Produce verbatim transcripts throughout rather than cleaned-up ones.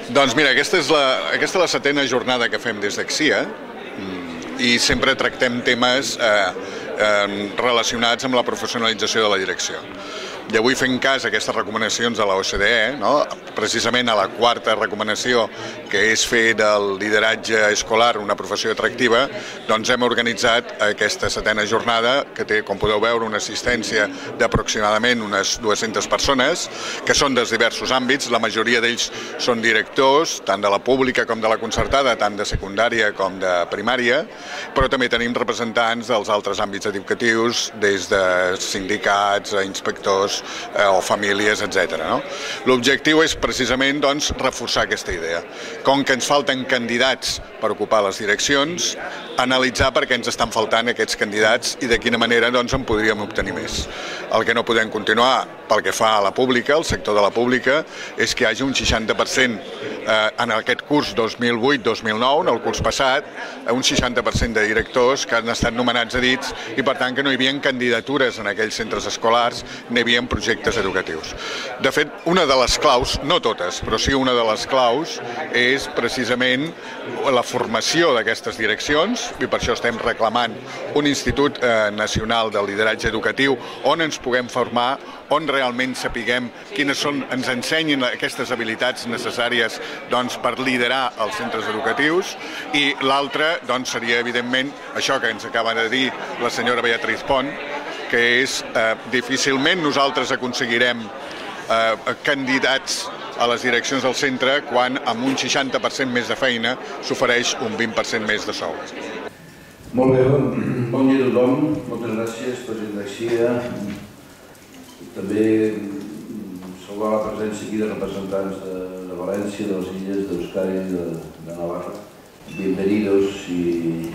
Doncs mira, aquesta és la, aquesta és la setena jornada que fem des d'Axia i sempre tractem temes eh, eh, relacionats amb la professionalització de la direcció. I avui fent cas a aquestes recomanacions de la O C D E, no? Precisament a la quarta recomanació, que és fer del lideratge escolar una professió atractiva, doncs hem organitzat aquesta setena jornada, que té, com podeu veure, una assistència d'aproximadament unes dues-centes persones, que són dels diversos àmbits, la majoria d'ells són directors, tant de la pública com de la concertada, tant de secundària com de primària, però també tenim representants dels altres àmbits educatius, des de sindicats a inspectors, o famílies, etcètera. No? L'objectiu és precisament doncs, reforçar aquesta idea. Com que ens falten candidats per ocupar les direccions, analitzar per què ens estan faltant aquests candidats i de quina manera doncs, en podríem obtenir més. El que no podem continuar pel que fa a la pública, el sector de la pública, és que hi hagi un seixanta per cent eh, en aquest curs dos mil vuit dos mil nou, en el curs passat, un seixanta per cent de directors que han estat nomenats a dits i per tant que no hi havia candidatures en aquells centres escolars, ni hi havia projectes educatius. De fet, una de les claus, no totes, però sí una de les claus, és precisament la formació d'aquestes direccions i per això estem reclamant un Institut eh, Nacional del Lideratge Educatiu on ens puguem formar, on realment sapiguem quines són, ens ensenyin aquestes habilitats necessàries doncs, per liderar els centres educatius i l'altre doncs, seria evidentment això que ens acaba de dir la senyora Beatriz Pont, que és eh, difícilment nosaltres aconseguirem eh, candidats a les direccions del centre quan amb un seixanta per cent més de feina s'ofereix un vint per cent més de sou. Molt bé, bon dia a tothom, moltes gràcies, president d'Axia. També saludar la presència aquí de representants de, de València, de les Illes, d'Euskadi, de, de Navarra. Bienvenidos y,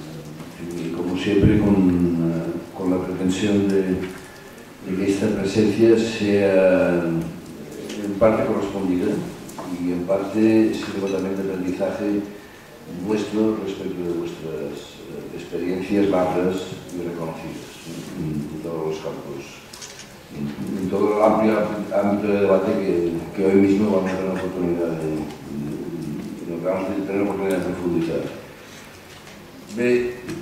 y como siempre con, con la pretensión de, de que esta presencia sea en parte correspondida y en parte sirva también de aprendizaje nuestro respecto de vuestras experiencias largas y reconocidas en todos los campos, en todo el amplio, amplio debate que, que hoy mismo vamos a tener la oportunidad de, de, de, vamos a tener la oportunidad de profundizar. Bé,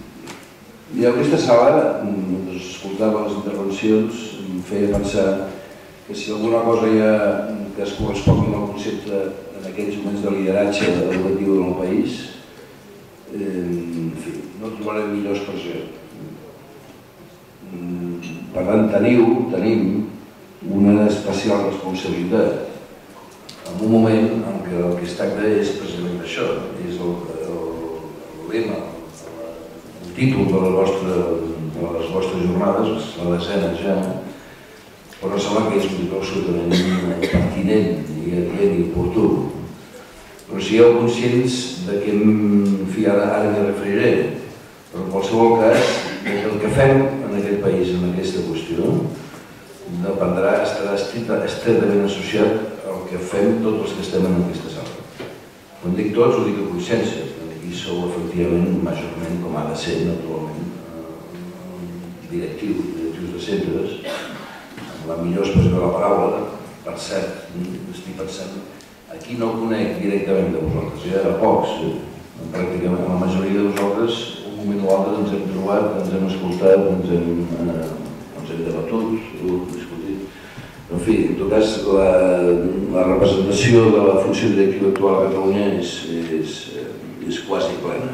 i a aquesta sala, mentre escoltava les intervencions, em feia pensar que si alguna cosa hi ha que es correspongui al concepte en aquells moments de lideratge educatiu del país, eh, en fi, no trobarem millor expressió. Per tant, teniu, tenim una especial responsabilitat en un moment en què el que es tracta és precisament això, és el, el, el lema, el títol de, la vostra, de les vostres jornades, la desena ja, però sembla que és un títol absolutament pertinent i adient i oportú. Però sigueu conscients de que, en fi, ara, ara m'hi referiré, però en qualsevol cas, que el que fem en aquest país, en aquesta qüestió, dependrà, estarà estretament associat al que fem tots els que estem en aquesta sala. Quan dic tots, ho dic a consciència, perquè aquí sou efectivament, majorment, com ha de ser, naturalment, directius, directius de centres, amb la millor expressió de la paraula. Per cert, estic pensant, aquí no conec directament de vosaltres, ja era pocs, pràcticament la majoria de vosaltres, un moment o altre ens hem trobat, ens hem escoltat, ens hem, eh, ens hem debatut, discutit. En fi, en tot cas, la, la representació de la funció directiva actual a Catalunya és, és, és quasi plena.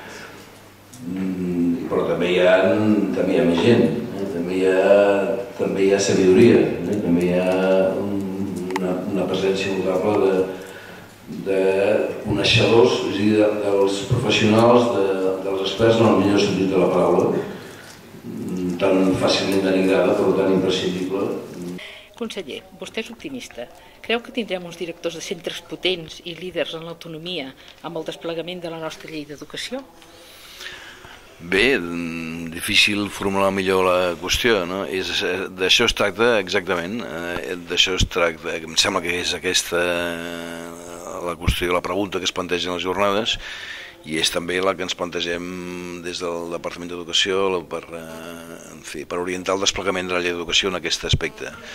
Però també hi ha, també hi ha més gent, eh? també, hi ha, també hi ha sabidoria, eh? també hi ha una, una presència notable de, de coneixedors, és a dir, de, dels professionals, de, dels experts en el millor sentit de la paraula, tan fàcilment denigrada, però tan imprescindible. Conseller, vostè és optimista. Creu que tindrem uns directors de centres potents i líders en l'autonomia amb el desplegament de la nostra llei d'educació? Bé, difícil formular millor la qüestió, no? D'això es tracta exactament, d'això es tracta, em sembla que és aquesta la qüestió, la pregunta que es planteja en les jornades i és també la que ens plantegem des del Departament d'Educació per, en fi, per orientar el desplegament de la llei d'educació en aquest aspecte.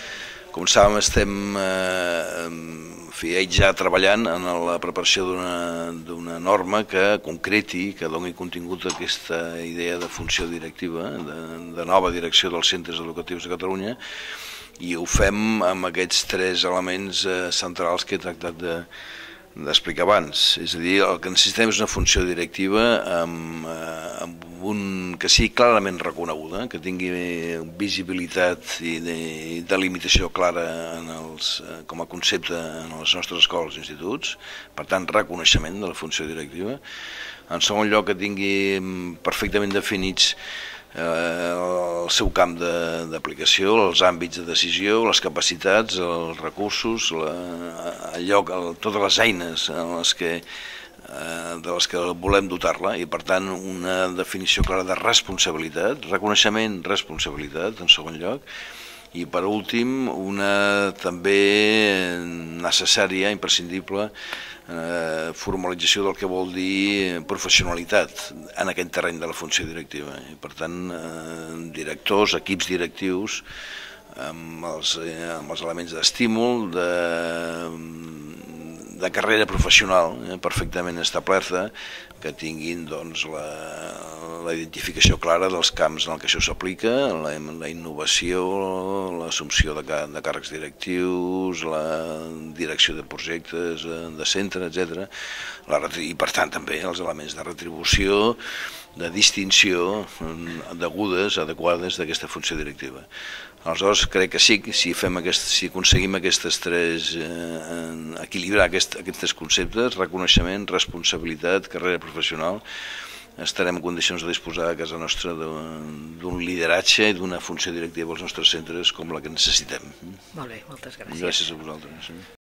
Com sabem, estem eh, ja treballant en la preparació d'una norma que concreti, que doni contingut a aquesta idea de funció directiva, de, de nova direcció dels centres educatius de Catalunya, i ho fem amb aquests tres elements eh, centrals que he tractat de d'explicar abans. És a dir, el que necessitem és una funció directiva amb, eh, amb un, que sigui clarament reconeguda, que tingui visibilitat i de, delimitació clara en els, com a concepte en les nostres escoles i instituts, per tant, reconeixement de la funció directiva. En segon lloc, que tingui perfectament definits el seu camp d'aplicació, els àmbits de decisió, les capacitats, els recursos, la, el lloc, el, totes les eines en les que, de les que volem dotar-la, i per tant una definició clara de responsabilitat, reconeixement, responsabilitat en segon lloc, i per últim una també necessària, imprescindible, Eh, formalització del que vol dir professionalitat en aquest terreny de la funció directiva. I per tant, eh, directors, equips directius, amb els, eh, amb els elements d'estímul, de, de carrera professional eh, perfectament establerta, que tinguin doncs, la, la identificació clara dels camps en què això s'aplica, la, la innovació, l'assumpció de, de càrrecs directius, la direcció de projectes de centre, etcètera. I per tant també els elements de retribució, de distinció degudes, adequades d'aquesta funció directiva. Aleshores, crec que sí, si, fem aquest, si aconseguim aquestes tres, eh, equilibrar aquest, aquests tres conceptes, reconeixement, responsabilitat, carrera professional, estarem en condicions de disposar a casa nostra d'un lideratge i d'una funció directiva als nostres centres com la que necessitem. Molt bé, moltes gràcies. Gràcies a vosaltres.